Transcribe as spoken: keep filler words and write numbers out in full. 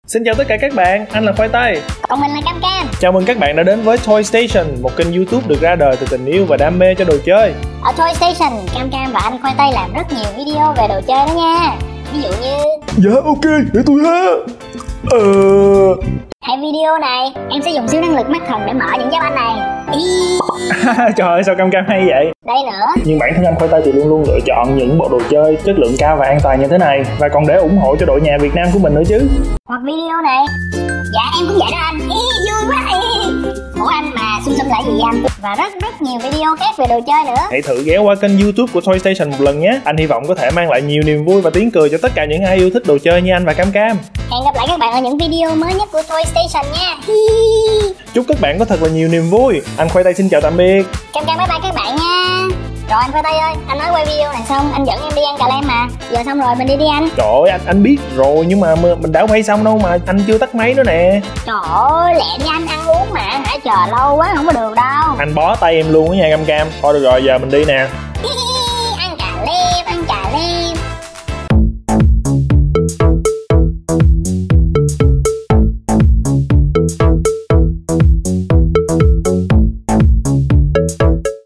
Xin chào tất cả các bạn, anh là Khoai Tây. Còn mình là Cam Cam. Chào mừng các bạn đã đến với Toy Station, một kênh YouTube được ra đời từ tình yêu và đam mê cho đồ chơi. Ở Toy Station, Cam Cam và anh Khoai Tây làm rất nhiều video về đồ chơi đó nha. Ví dụ như... Dạ ok, để tôi ha. Ờ... Hay video này, em sẽ dùng siêu năng lực mắt thần để mở những giáp anh này. Ý... Trời ơi, sao Cam Cam hay vậy? Đây nữa. Nhưng bản thân anh Khoai Tây thì luôn luôn lựa chọn những bộ đồ chơi chất lượng cao và an toàn như thế này, và còn để ủng hộ cho đội nhà Việt Nam của mình nữa chứ. Hoặc video này. Dạ em cũng vậy đó anh. Ý, vui quá. Ý. Ủa anh mà xung xung lại gì anh? Và rất rất nhiều video khác về đồ chơi nữa. Hãy thử ghé qua kênh YouTube của Toy Station một lần nhé. Anh hy vọng có thể mang lại nhiều niềm vui và tiếng cười cho tất cả những ai yêu thích đồ chơi như anh và Cam Cam. Hẹn gặp lại các bạn ở những video mới nhất của Toy Station nha. Chúc các bạn có thật là nhiều niềm vui. Anh Khoai Tây xin chào tạm biệt. Cam Cam bye bye các bạn nha. Rồi anh Khoai Tây ơi, anh nói quay video này xong anh dẫn em đi ăn cà lem mà. Giờ xong rồi mình đi đi anh. Trời ơi, anh anh biết rồi, nhưng mà mình đã quay xong đâu mà anh chưa tắt máy nữa nè. Trời ơi, lẹ đi anh, ăn uống mà, hãy chờ lâu quá không có được đâu. Anh bó tay em luôn á nha Cam Cam. Thôi được rồi, giờ mình đi nè.